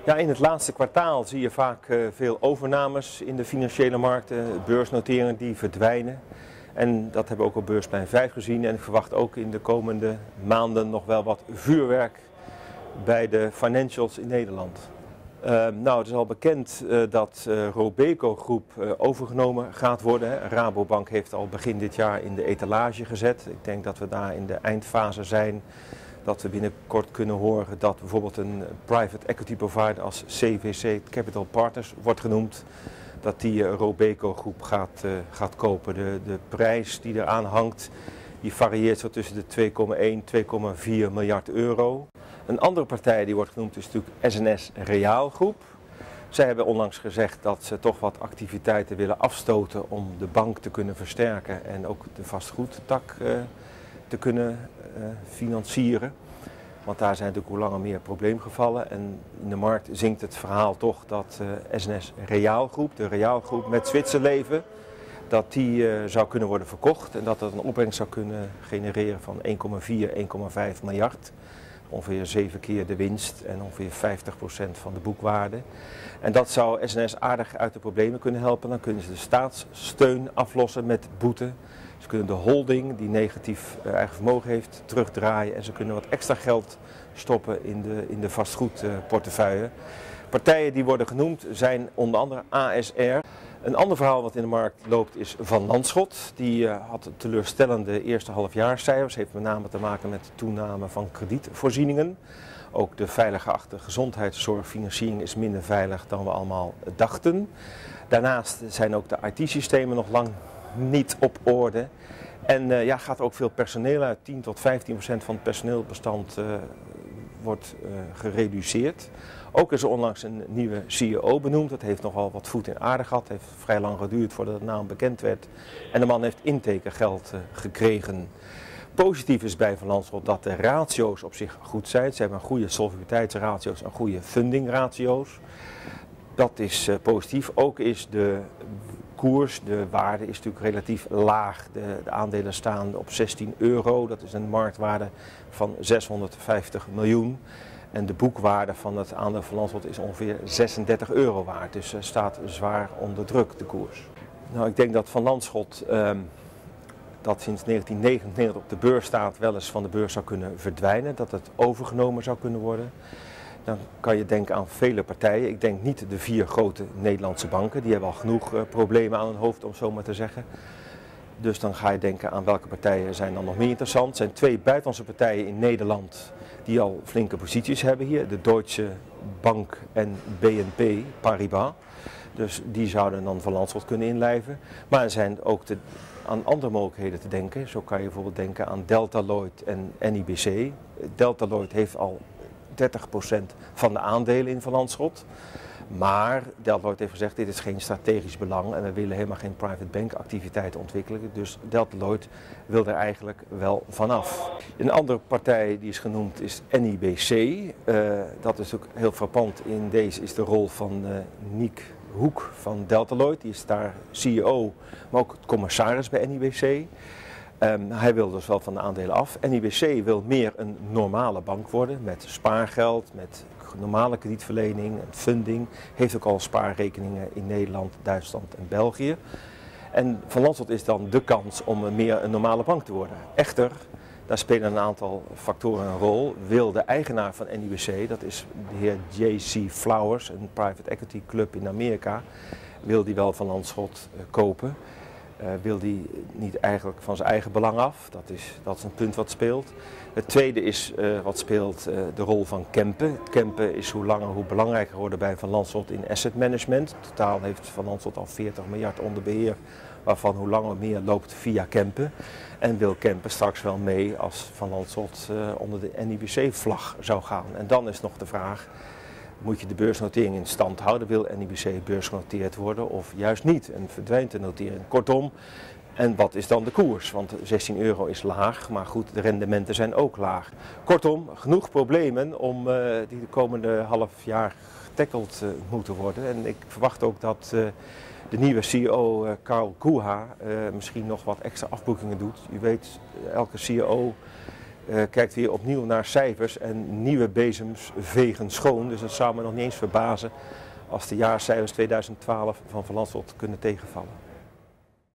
Ja, in het laatste kwartaal zie je vaak veel overnames in de financiële markten, beursnoteringen die verdwijnen. En dat hebben we ook op Beursplein 5 gezien en ik verwacht ook in de komende maanden nog wel wat vuurwerk bij de financials in Nederland. Nou, het is al bekend dat Robeco Groep overgenomen gaat worden. Rabobank heeft al begin dit jaar in de etalage gezet. Ik denk dat we daar in de eindfase zijn. Dat we binnenkort kunnen horen dat bijvoorbeeld een private equity provider als CVC Capital Partners wordt genoemd. Dat die Robeco Groep gaat kopen. De prijs die eraan hangt, die varieert zo tussen de 2,1 en 2,4 miljard euro. Een andere partij die wordt genoemd is natuurlijk SNS Reaal Groep. Zij hebben onlangs gezegd dat ze toch wat activiteiten willen afstoten om de bank te kunnen versterken en ook de vastgoedtak te kunnen financieren. Want daar zijn natuurlijk hoe langer meer probleemgevallen en in de markt zingt het verhaal toch dat SNS Reaal Groep, de Reaal Groep met Zwitserleven, dat die zou kunnen worden verkocht en dat dat een opbrengst zou kunnen genereren van 1,4, 1,5 miljard. Ongeveer 7 keer de winst en ongeveer 50% van de boekwaarde. En dat zou SNS aardig uit de problemen kunnen helpen. Dan kunnen ze de staatssteun aflossen met boete. Ze kunnen de holding die negatief eigen vermogen heeft terugdraaien. En ze kunnen wat extra geld stoppen in de vastgoedportefeuille. Partijen die worden genoemd zijn onder andere ASR. Een ander verhaal wat in de markt loopt is Van Lanschot. Die had teleurstellende eerste halfjaarscijfers. Heeft met name te maken met de toename van kredietvoorzieningen. Ook de veilig geachte gezondheidszorgfinanciering is minder veilig dan we allemaal dachten. Daarnaast zijn ook de IT-systemen nog lang niet op orde. En gaat ook veel personeel uit. 10 tot 15% van het personeelbestand wordt gereduceerd. Ook is er onlangs een nieuwe CEO benoemd. Dat heeft nogal wat voet in aarde gehad. Het heeft vrij lang geduurd voordat de naam bekend werd. En de man heeft intekengeld gekregen. Positief is bij Van Lanschot dat de ratio's op zich goed zijn. Ze hebben een goede solvabiliteitsratio's en goede fundingratio's. Dat is positief. Ook is de koers, de waarde is natuurlijk relatief laag. De aandelen staan op 16 euro. Dat is een marktwaarde van 650 miljoen. En de boekwaarde van het aandeel Van Lanschot is ongeveer 36 euro waard. Dus staat zwaar onder druk, de koers. Nou, ik denk dat Van Lanschot, dat sinds 1999 op de beurs staat, wel eens van de beurs zou kunnen verdwijnen. Dat het overgenomen zou kunnen worden. Dan kan je denken aan vele partijen. Ik denk niet de 4 grote Nederlandse banken. Die hebben al genoeg problemen aan hun hoofd, om zo maar te zeggen. Dus dan ga je denken aan welke partijen zijn dan nog meer interessant. Er zijn 2 buitenlandse partijen in Nederland die al flinke posities hebben hier. De Deutsche Bank en BNP Paribas. Dus die zouden dan Van Lanschot kunnen inlijven. Maar er zijn ook aan andere mogelijkheden te denken. Zo kan je bijvoorbeeld denken aan Delta Lloyd en NIBC. Delta Lloyd heeft al 30% van de aandelen in Van Lanschot. Maar Delta Lloyd heeft gezegd, dit is geen strategisch belang en we willen helemaal geen private bank activiteiten ontwikkelen. Dus Delta Lloyd wil er eigenlijk wel vanaf. Een andere partij die is genoemd is NIBC. Dat is ook heel frappant in deze is de rol van Niek Hoek van Delta Lloyd. Die is daar CEO, maar ook commissaris bij NIBC. Hij wil dus wel van de aandelen af. NIBC wil meer een normale bank worden met spaargeld, met normale kredietverlening en funding. Heeft ook al spaarrekeningen in Nederland, Duitsland en België. En Van Lanschot is dan de kans om meer een normale bank te worden. Echter, daar spelen een aantal factoren een rol. Wil de eigenaar van NIBC, dat is de heer J.C. Flowers, een private equity club in Amerika, wil die wel Van Lanschot kopen. Wil die niet eigenlijk van zijn eigen belang af? Dat is een punt wat speelt. Het tweede is wat speelt de rol van Kempen. Kempen is hoe langer hoe belangrijker geworden bij Van Lanschot in asset management. Totaal heeft Van Lanschot al 40 miljard onder beheer, waarvan hoe langer meer loopt via Kempen. En wil Kempen straks wel mee als Van Lanschot onder de NIBC-vlag zou gaan. En dan is nog de vraag, moet je de beursnotering in stand houden? Wil NIBC beursgenoteerd worden of juist niet? En verdwijnt de notering? Kortom, en wat is dan de koers? Want 16 euro is laag, maar goed, de rendementen zijn ook laag. Kortom, genoeg problemen om die de komende half jaar getackled moeten worden. En ik verwacht ook dat de nieuwe CEO Karl Guha misschien nog wat extra afboekingen doet. U weet, elke CEO kijkt weer opnieuw naar cijfers en nieuwe bezems vegen schoon. Dus dat zou me nog niet eens verbazen als de jaarcijfers 2012 van Van Lanschot kunnen tegenvallen.